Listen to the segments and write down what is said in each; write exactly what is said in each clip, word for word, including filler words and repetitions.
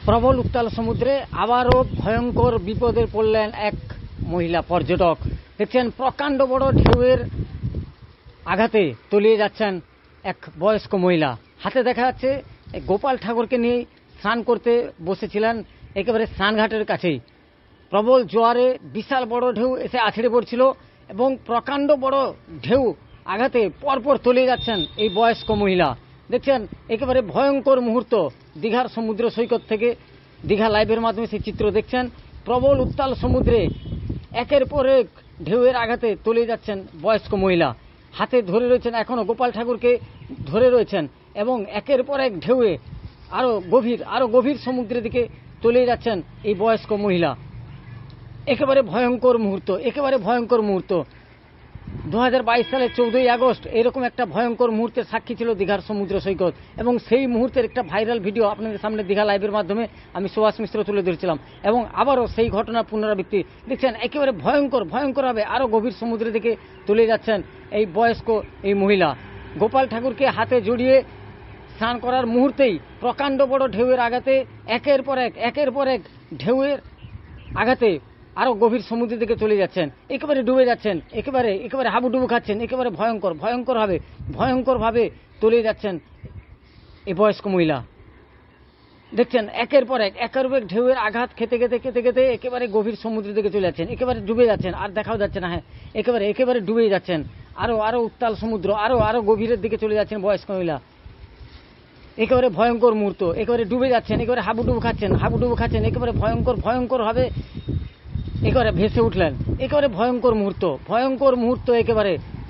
প্রবল উত্তাল সমুদ্রে আবারও ভয়ঙ্কর বিপদে পড়লেন এক মহিলা পর্যটক। দেখছেন প্রকাণ্ড বড় ঢেউয়ের আঘাতে তলিয়ে যাচ্ছেন এক বয়স্ক মহিলা। হাতে দেখা যাচ্ছে গোপাল ঠাকুরকে নিয়ে স্নান করতে বসেছিলেন একেবারে স্নানঘাটের কাছেই। প্রবল জোয়ারে বিশাল বড় ঢেউ এসে আছড়ে পড়ছিল এবং প্রকাণ্ড বড় ঢেউ আঘাতে পরপর তলিয়ে যাচ্ছেন এই বয়স্ক মহিলা। দেখছেন একেবারে ভয়ঙ্কর মুহূর্ত। দীঘার সমুদ্র সৈকত থেকে দীঘা লাইভের মাধ্যমে সেই চিত্র দেখছেন। প্রবল উত্তাল সমুদ্রে একের পর এক ঢেউয়ের আঘাতে তলিয়ে যাচ্ছেন বয়স্ক মহিলা। হাতে ধরে রয়েছেন এখনো গোপাল ঠাকুরকে ধরে রয়েছেন এবং একের পর এক ঢেউয়ে আরো গভীর আরো গভীর সমুদ্রের দিকে তলিয়ে যাচ্ছেন এই বয়স্ক মহিলা। একেবারে ভয়ঙ্কর মুহূর্ত, একেবারে ভয়ঙ্কর মুহূর্ত। দু হাজার বাইশ সালের চৌদ্দই আগস্ট এরকম একটা ভয়ঙ্কর মুহূর্তের সাক্ষী ছিল দীঘার সমুদ্র সৈকত এবং সেই মুহূর্তের একটা ভাইরাল ভিডিও আপনাদের সামনে দীঘা লাইভের মাধ্যমে আমি সুভাষ মিশ্র তুলে ধরেছিলাম এবং আবারও সেই ঘটনার পুনরাবৃত্তি দেখছেন। একেবারে ভয়ঙ্কর ভয়ঙ্করভাবে আরও গভীর সমুদ্রের দিকে তুলে যাচ্ছেন এই বয়স্ক এই মহিলা। গোপাল ঠাকুরকে হাতে জড়িয়ে স্নান করার মুহূর্তেই প্রকাণ্ড বড় ঢেউয়ের আঘাতে একের পর এক একের পর এক ঢেউয়ের আঘাতে আরো গভীর সমুদ্রের দিকে চলে যাচ্ছেন, একেবারে ডুবে যাচ্ছেন, একেবারে একেবারে হাবুডুবু খাচ্ছেন, একেবারে ভয়ঙ্কর ভয়ঙ্কর ভাবে ভয়ঙ্কর ভাবে তলিয়ে যাচ্ছেন এই বয়স্ক মহিলা। দেখছেন একের পর এক একের পর এক ঢেউয়ের আঘাত খেতে খেতে খেতে খেতে একেবারে গভীর সমুদ্রের দিকে চলে যাচ্ছেন, একেবারে ডুবে যাচ্ছেন, আর দেখাও যাচ্ছে না। হ্যাঁ, একেবারে একেবারে ডুবে যাচ্ছেন, আরো আরো উত্তাল সমুদ্র, আরো আরো গভীরের দিকে চলে যাচ্ছেন বয়স্ক মহিলা। একেবারে ভয়ঙ্কর মুহূর্ত, একেবারে ডুবে যাচ্ছেন, একেবারে হাবুডুবু খাচ্ছেন হাবুডুবু খাচ্ছেন, একেবারে ভয়ঙ্কর ভয়ঙ্কর ভাবে একেবারে ভেসে উঠলেন। একেবারে ভয়ঙ্কর মুহূর্ত, ভয়ঙ্কর মুহূর্ত। একেবারে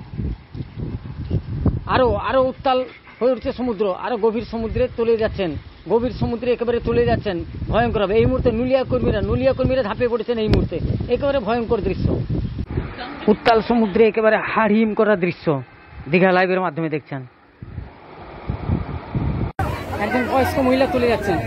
আরো আরো উত্তাল হয়ে উঠছে সমুদ্র, আরো গভীর সমুদ্রে তলিয়ে যাচ্ছেন, গভীর সমুদ্রে একেবারে তলিয়ে যাচ্ছেন ভয়ঙ্কর হবে। এই মুহূর্তে নুলিয়া কর্মীরা নুলিয়া কর্মীরা ঝাঁপিয়ে পড়েছেন এই মুহূর্তে। একেবারে ভয়ঙ্কর দৃশ্য, উত্তাল সমুদ্রে একেবারে হাড়হিম করা দৃশ্য দীঘা লাইভের মাধ্যমে দেখছেন। একজন বয়স্ক মহিলা চলে যাচ্ছেন,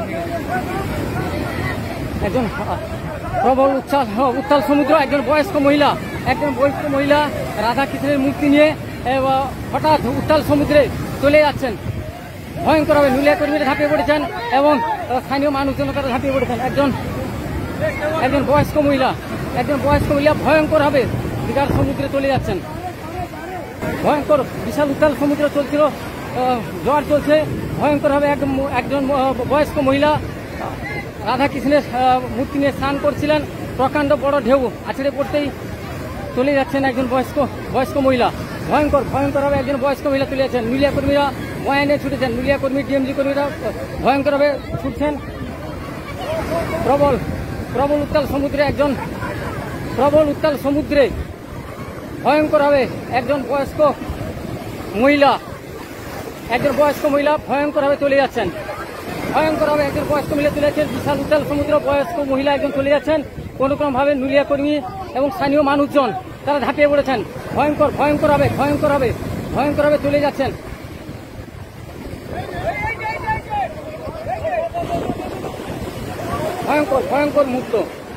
একজন প্রবল উচ্ছ্বাস উত্তাল সমুদ্র, একজন বয়স্ক মহিলা একজন বয়স্ক মহিলা রাধা কৃষ্ণের মূর্তি নিয়ে হঠাৎ উত্তাল সমুদ্রে চলে যাচ্ছেন। ভয়ঙ্করভাবে নুলিয়া কর্মীরা ঝাঁপিয়ে পড়েছেন এবং স্থানীয় মানুষজন তারা ঝাঁপিয়ে পড়েছেন। একজন একজন বয়স্ক মহিলা একজন বয়স্ক মহিলা ভয়ঙ্করভাবে দীঘার সমুদ্রে চলে যাচ্ছেন। ভয়ঙ্কর বিশাল উত্তাল সমুদ্র চলছিল, ঝড় চলছে ভয়ঙ্করভাবে। একজন একজন বয়স্ক মহিলা রাধা কৃষ্ণের মূর্তি নিয়ে স্নান করছিলেন। প্রকাণ্ড বড় ঢেউ আছড়ে পড়তেই চলে যাচ্ছেন একজন বয়স্ক বয়স্ক মহিলা। ভয়ঙ্কর ভয়ঙ্করভাবে একজন বয়স্ক মহিলা চলে যাচ্ছেন। নুলিয়া কর্মীরা বয়ানে ছুটেছেন, নুলিয়া কর্মী ডিএমজি কর্মীরা ভয়ঙ্করভাবে ছুটছেন। প্রবল প্রবল উত্তাল সমুদ্রে একজন প্রবল উত্তাল সমুদ্রে ভয়ঙ্করভাবে একজন বয়স্ক মহিলা একজন বয়স্ক মহিলা ভয়ঙ্করভাবে চলে যাচ্ছেন। ভয়ঙ্করভাবে একজন বয়স্ক মহিলা চলে যাচ্ছেন। বিশাল উত্তাল সমুদ্র, বয়স্ক মহিলা একজন চলে যাচ্ছেন। কোনোরকমভাবে নুলিয়া কর্মী এবং স্থানীয় মানুষজন তারা ঝাঁপিয়ে পড়েছেন। ভয়ঙ্কর ভয়ঙ্করভাবে ভয়ঙ্করভাবে ভয়ঙ্করভাবে চলে যাচ্ছেন। ভয়ঙ্কর ভয়ঙ্কর মুহূর্ত।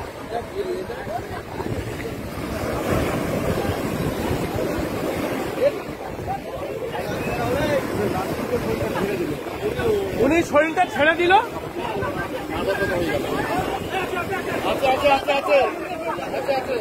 উনি শরীরটা ছেড়ে দিল। আছে আছে আছে আছে আছে আছে